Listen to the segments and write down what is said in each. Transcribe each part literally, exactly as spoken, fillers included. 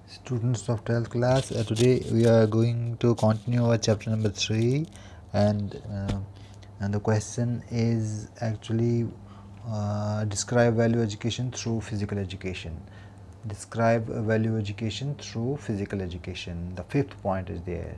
Students of twelfth class, uh, today we are going to continue our chapter number three, and uh, and the question is actually uh, describe value education through physical education. Describe value education through physical education. The fifth point is there.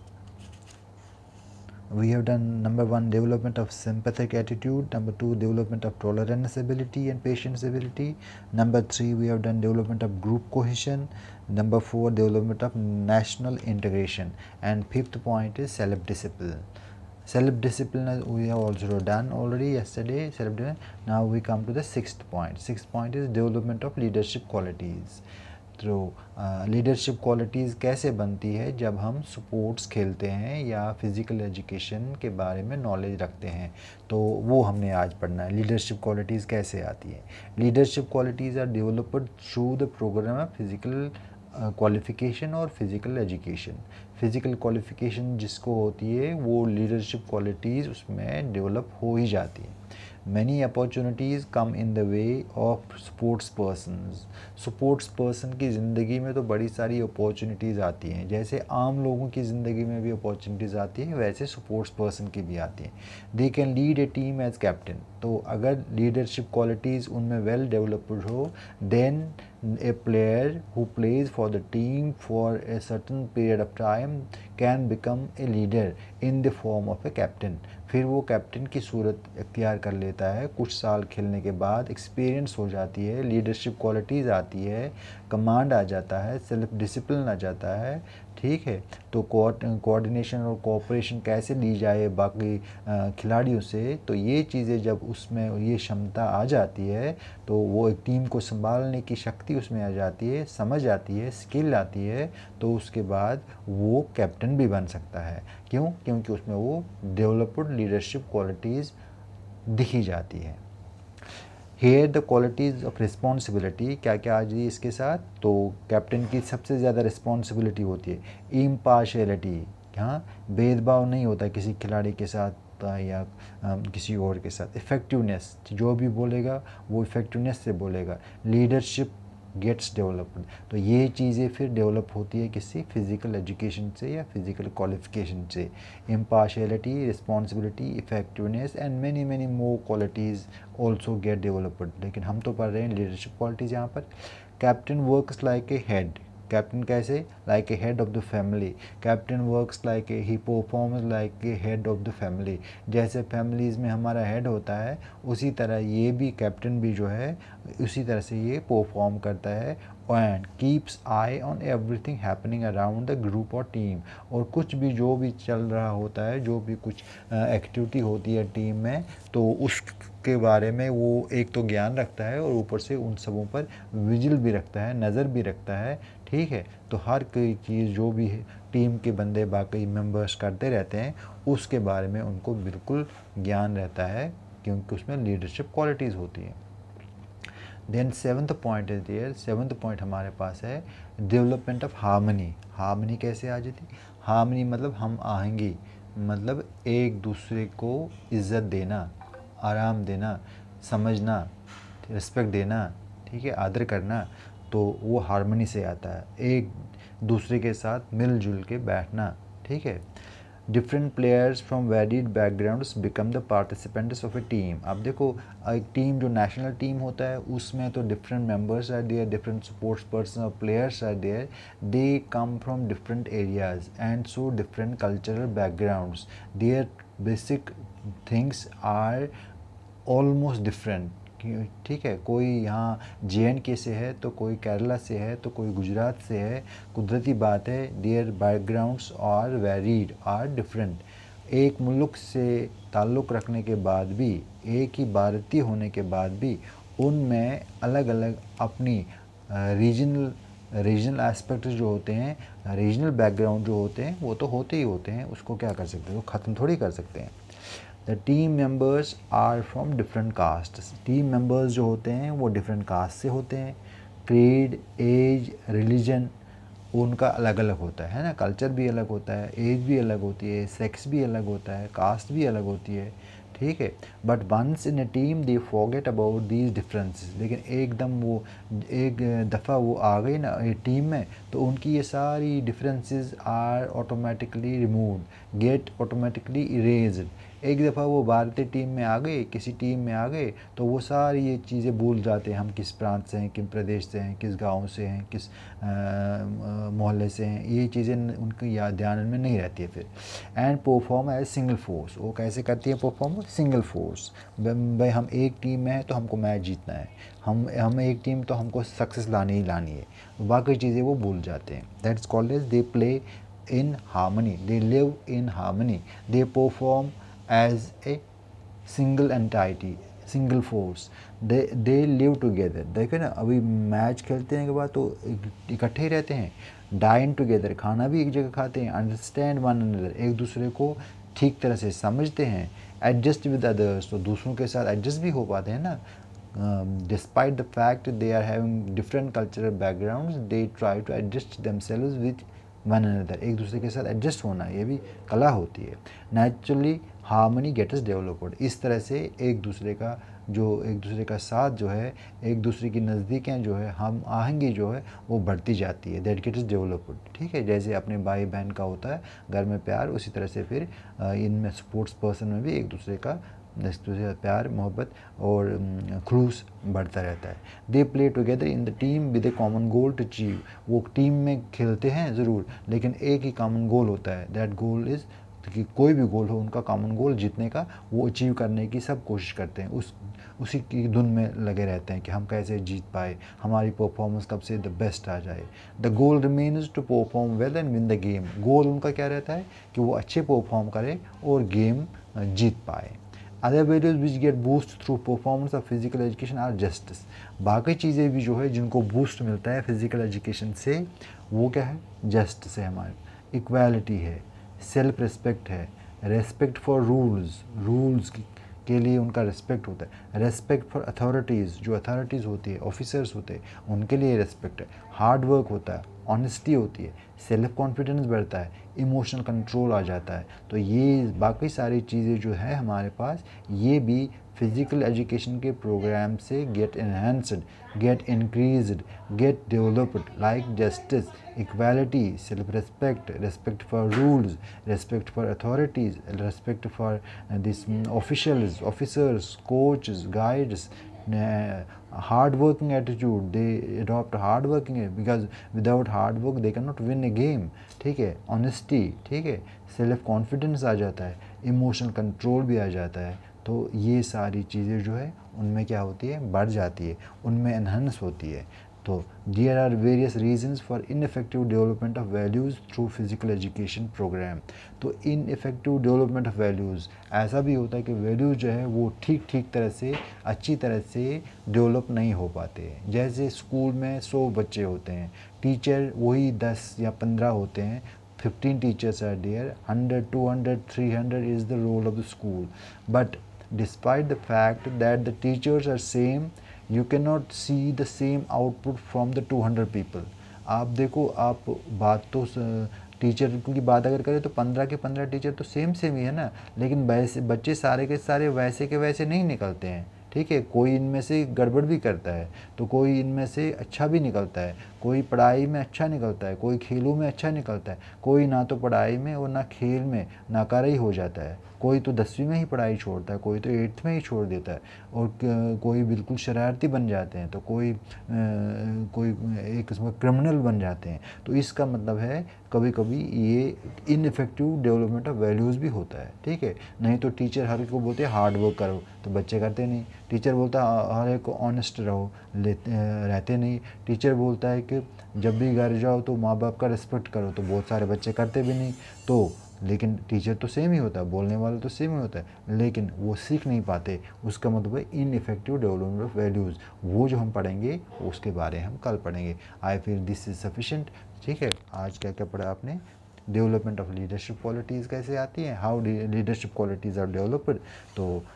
We have done number one, development of sympathetic attitude. Number two, development of tolerance ability and patience ability. Number three, we have done development of group cohesion. Number four, development of national integration. And fifth point is self-discipline. Self-discipline we have also done already yesterday. Self-discipline. Now we come to the sixth point. Sixth point is development of leadership qualities. तो leadership qualities कैसे बनती है जब हम sports खेलते हैं या physical education के बारे में नॉलेज रखते हैं, तो वो हमने आज पढ़ना है। लीडरशिप क्वालिटीज़ कैसे आती है? Leadership qualities are developed through the program of physical qualification और फिज़िकल एजुकेशन। फ़िज़िकल क्वालिफ़िकेशन जिसको होती है वो लीडरशिप क्वालिटीज़ उसमें डेवलप हो ही जाती है। Many opportunities come in the way of sports persons. Sports person की ज़िंदगी में तो बड़ी सारी अपॉर्चुनिटीज़ आती हैं, जैसे आम लोगों की ज़िंदगी में भी अपॉर्चुनिटीज़ आती हैं वैसे स्पोर्ट्स पर्सन की भी आती हैं। They can lead a team as captain. तो अगर लीडरशिप क्वालिटीज़ उनमें वेल डेवलप्ड हो, then a player who plays for the team for a certain period of time can become a leader in the form of a captain. फिर वो captain की सूरत इख्तियार कर लेता है। कुछ साल खेलने के बाद एक्सपीरियंस हो जाती है, लीडरशिप क्वालिटीज़ आती है, कमांड आ जाता है, सेल्फ डिसिप्लिन आ जाता है। ठीक है, तो कोऑर्डिनेशन और कोऑपरेशन कैसे ली जाए बाकी खिलाड़ियों से, तो ये चीज़ें जब उसमें ये क्षमता आ जाती है तो वो एक टीम को संभालने की शक्ति उसमें आ जाती है, समझ आती है, स्किल आती है, तो उसके बाद वो कैप्टन भी बन सकता है। क्यों? क्योंकि उसमें वो डेवलप्ड लीडरशिप क्वालिटीज़ दिखी जाती है। Here the qualities of responsibility, क्या क्या आ जाए इसके साथ? तो कैप्टन की सबसे ज़्यादा रिस्पॉन्सिबिलिटी होती है इम्पार्शियलिटी। हाँ, भेदभाव नहीं होता किसी खिलाड़ी के साथ या किसी और के साथ। इफ़ेक्टिवनेस, जो भी बोलेगा वो इफ़ेक्टिवनेस से बोलेगा। लीडरशिप गेट्स डेवलप्ड, तो ये चीज़ें फिर डेवलप होती है किसी फिज़िकल एजुकेशन से या फिज़िकल क्वालिफिकेशन से। Impartiality, responsibility, effectiveness and many many more qualities also get developed. लेकिन हम तो पढ़ रहे हैं लीडरशिप क्वालिटीज़ यहाँ पर। Captain works like a head. Captain कैसे? Like a head of the family. Captain works like a he performs like a head of the family. जैसे फैमिलीज़ में हमारा हेड होता है उसी तरह ये भी कैप्टन भी जो है उसी तरह से ये परफॉर्म करता है। And keeps eye on everything happening around the group और टीम। और कुछ भी जो भी चल रहा होता है, जो भी कुछ एक्टिविटी होती है टीम में, तो उसके बारे में वो एक तो ज्ञान रखता है और ऊपर से उन सबों पर विजिल भी रखता है, नज़र भी रखता है। ठीक है, तो हर कोई चीज़ जो भी टीम के बंदे बाकी मेंबर्स करते रहते हैं उसके बारे में उनको बिल्कुल ज्ञान रहता है, क्योंकि उसमें लीडरशिप क्वालिटीज़ होती हैं। Then seventh point is there. Seventh point हमारे पास है डेवलपमेंट ऑफ हार्मनी। हार्मनी कैसे आ जाती? हार्मनी मतलब हम आहंगी, मतलब एक दूसरे को इज़्ज़त देना, आराम देना, समझना, रिस्पेक्ट देना, ठीक है, आदर करना, तो वो हार्मनी से आता है। एक दूसरे के साथ मिलजुल के बैठना। ठीक है, different players from varied backgrounds become the participants of a team. अब देखो, एक टीम जो नेशनल टीम होता है उसमें तो different members are there, different sports person और players are there, they come from different areas and so different cultural backgrounds, their basic things are almost different. ठीक है, कोई यहाँ जे एंड के से है तो कोई केरला से है तो कोई गुजरात से है। कुदरती बात है, their backgrounds are varied, are different. एक मुल्क से ताल्लुक़ रखने के बाद भी, एक ही भारतीय होने के बाद भी उनमें अलग अलग अपनी रीजनल रीजनल एस्पेक्ट जो होते हैं, रीजनल बैकग्राउंड जो होते हैं वो तो होते ही होते हैं, उसको क्या कर सकते हैं, वो ख़त्म थोड़ी कर सकते हैं। The team members are from different caste. Team members जो होते हैं वो डिफरेंट कास्ट से होते हैं। क्रीड, एज, रिलीजन उनका अलग अलग होता है ना, कल्चर भी अलग होता है, एज भी अलग होती है, सेक्स भी अलग होता है, कास्ट भी अलग होती है। ठीक है। But once in a team they forget about these differences, लेकिन एकदम वो एक दफ़ा वो आ गई ना ये टीम में, तो उनकी ये सारी differences are automatically removed, get automatically erased. एक दफ़ा वो भारतीय टीम में आ गए, किसी टीम में आ गए, तो वो सारी ये चीज़ें भूल जाते हैं, हम किस प्रांत से हैं, किस प्रदेश से हैं, किस गांव से हैं, किस मोहल्ले से हैं, ये चीज़ें उनकी याद ध्यान में नहीं रहती है फिर। And perform as single force, वो कैसे करती है परफॉर्म? Single force. भाई हम एक टीम में हैं तो हमको मैच जीतना है, हम हम एक टीम तो हमको सक्सेस लानी ही लानी है, बाकी चीज़ें वो भूल जाते हैं। That's called as they play in harmony, they live in harmony, they perform as a single entity, single force, they they live together। देखो ना, अभी मैच खेलते हैं के बाद तो इकट्ठे ही रहते हैं, डाइन टुगेदर, खाना भी एक जगह खाते हैं, अंडरस्टैंड वन अनदर, एक दूसरे को ठीक तरह से समझते हैं, एडजस्ट विद अदर्स, तो दूसरों के साथ एडजस्ट भी हो पाते हैं ना। Despite the fact they are having different cultural backgrounds, they try to adjust themselves with one another, एक दूसरे के साथ एडजस्ट होना, ये भी कला होती है। नेचुरली हार्मनी गेट्स डेवलप्ड, इस तरह से एक दूसरे का जो एक दूसरे का साथ जो है, एक दूसरे की नज़दीकें जो है, हम आहंगी जो है वो बढ़ती जाती है, दैट गेट्स डेवलप्ड। ठीक है, जैसे अपने भाई बहन का होता है घर में प्यार, उसी तरह से फिर इनमें स्पोर्ट्स पर्सन में भी एक दूसरे का एक दूसरे का प्यार, मोहब्बत और खुलूस बढ़ता रहता है। They play together in the team with a common goal to achieve, वो टीम में खेलते हैं ज़रूर, लेकिन एक ही कॉमन गोल होता है, दैट गोल इज़ कि कोई भी गोल हो, उनका कॉमन गोल जीतने का, वो अचीव करने की सब कोशिश करते हैं, उस उसी की धुन में लगे रहते हैं कि हम कैसे जीत पाए, हमारी परफॉर्मेंस कब से द बेस्ट आ जाए। The goal remains to perform well and win the game, goal उनका क्या रहता है कि वो अच्छे परफॉर्म करें और गेम जीत पाए। Other values which get boost through performance of physical education are justice, बाकी चीज़ें भी जो है जिनको बूस्ट मिलता है फिजिकल एजुकेशन से, वो क्या है? जस्टिस है, हमारे इक्वालिटी है, सेल्फ रिस्पेक्ट है, रेस्पेक्ट फॉर रूल्स, रूल्स के लिए उनका रिस्पेक्ट होता है, रेस्पेक्ट फॉर अथॉरिटीज़, जो अथॉरिटीज़ होती है, ऑफिसर्स होते हैं, उनके लिए रिस्पेक्ट है, हार्ड वर्क होता है, ऑनेस्टी होती है, सेल्फ कॉन्फिडेंस बढ़ता है, इमोशनल कंट्रोल आ जाता है। तो ये बाकी सारी चीज़ें जो है हमारे पास, ये भी फिज़िकल एजुकेशन के प्रोग्राम से get enhanced, get increased, get developed, like justice, equality, self respect, respect for rules, respect for authorities, respect for this officials, officers, coaches, guides, hard working attitude, they adopt hard working because without hard work they cannot win a game। ठीक है, honesty, ठीक है, self confidence आ जाता है, emotional control भी आ जाता है। तो ये सारी चीज़ें जो है उनमें क्या होती है? बढ़ जाती है, उनमें एनहांस होती है। तो there are various reasons for ineffective development of values through physical education programme. तो इनफेक्टिव डेवलपमेंट ऑफ वैल्यूज़, ऐसा भी होता है कि वैल्यूज़ जो है वो ठीक ठीक तरह से, अच्छी तरह से डेवलप नहीं हो पाते हैं। जैसे स्कूल में सौ बच्चे होते हैं, टीचर वही दस या पंद्रह होते हैं, fifteen teachers are there, hundred, two hundred, three hundred is the role of the school. But despite the fact that the teachers are same, you cannot see the same output from the two hundred people। आप देखो, आप बात तो teacher की बात अगर करें तो पंद्रह के पंद्रह टीचर तो सेम सेम ही है ना, लेकिन वैसे बच्चे सारे के सारे वैसे के वैसे नहीं निकलते हैं। ठीक है, कोई इनमें से गड़बड़ भी करता है, तो कोई इनमें से अच्छा भी निकलता है, कोई पढ़ाई में अच्छा निकलता है, कोई खेलों में अच्छा निकलता है, कोई ना तो पढ़ाई में और ना खेल में नाकारा ही हो जाता है, कोई तो दसवीं में ही पढ़ाई छोड़ता है, कोई तो एट्थ में ही छोड़ देता है, और कोई बिल्कुल शरारती बन जाते हैं, तो कोई आ, कोई एक किस्म का क्रिमिनल बन जाते हैं। तो इसका मतलब है कभी कभी ये इनफेक्टिव डेवलपमेंट ऑफ वैल्यूज़ भी होता है। ठीक है, नहीं तो टीचर हर एक को बोलते हैं हार्ड वर्क करो, तो बच्चे करते नहीं। टीचर बोलता है हर एक को ऑनेस्ट रहो, लेते रहते नहीं। टीचर बोलता है कि जब भी घर जाओ तो माँ बाप का रिस्पेक्ट करो, तो बहुत सारे बच्चे करते भी नहीं। तो लेकिन टीचर तो सेम ही होता है, बोलने वाला तो सेम ही होता है, लेकिन वो सीख नहीं पाते। उसका मतलब है इनइफेक्टिव डेवलपमेंट ऑफ वैल्यूज़। वो जो हम पढ़ेंगे उसके बारे में हम कल पढ़ेंगे। I feel this is sufficient. ठीक है, आज क्या क्या पढ़ा आपने? डेवलपमेंट ऑफ लीडरशिप क्वालिटीज़ कैसे आती हैं, how leadership qualities are developed. तो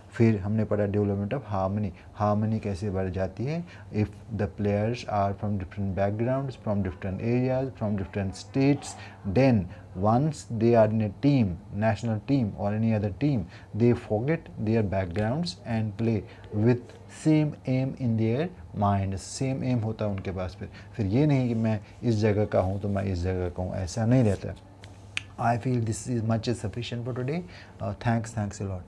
फिर हमने पढ़ा डेवलपमेंट ऑफ हार्मनी, हार्मनी कैसे बढ़ जाती है if the players are from different backgrounds, from different areas, from different states, then once they are in a team, national team or any other team, they forget their backgrounds and play with same aim in their mind, same aim होता है उनके पास। फिर फिर ये नहीं कि मैं इस जगह का हूँ तो मैं इस जगह का हूँ, ऐसा नहीं रहता। I feel this is much is sufficient for today. Uh, thanks, thanks a lot.